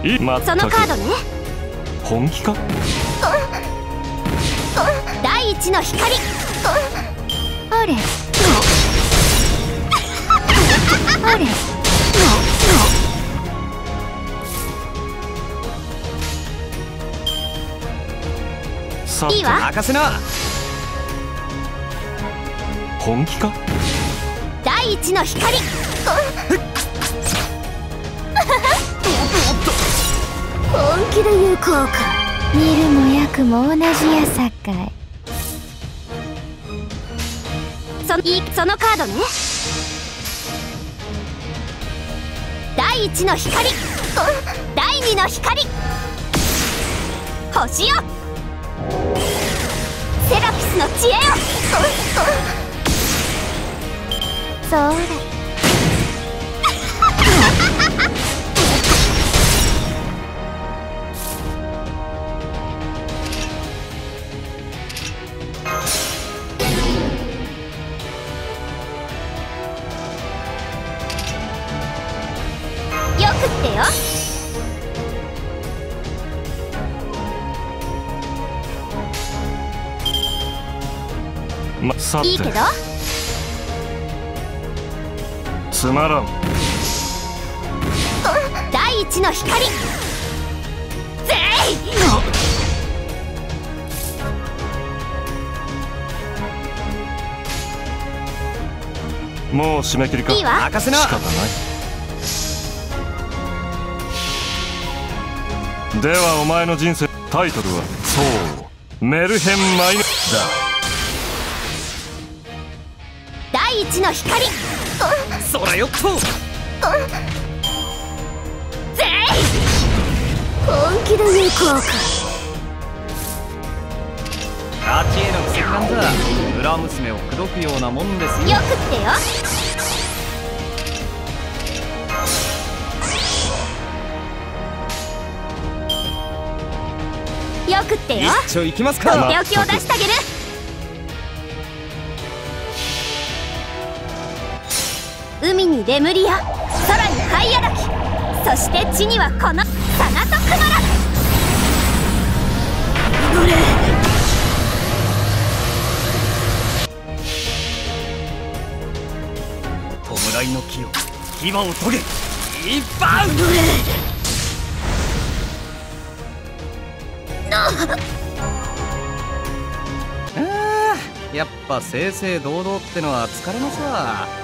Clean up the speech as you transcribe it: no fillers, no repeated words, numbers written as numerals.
そのカードね。 本気か？ 第一の光。あれあれいいわ。 任せな。 本気か？ 第一の光。本気で有効か。見るも役も同じやさかい。そのカードね。第一の光。第二の光。星よ、セラピスの知恵よ。そうだ。よくってよ。いいけどつまらん。 第一の光。ぜい。もう締め切りか？ いいわ。 任せな。 仕方ない。ではお前の人生タイトルはそうメルヘンマイネだ。 第一の光。 そらよっと。 ぜい。本気で有効か。 勝ちへの奇跡なんだ。裏娘を口説くようなもんですよ。 よくってよ。よくってよ。 一丁行きますか。 とっておきを出してあげる。海にレムリア、空にハイヤダキ、そして地にはこのサナトクマラ。これ弔いの木を牙を研げ。一番やっぱ正々堂々ってのは疲れますわ。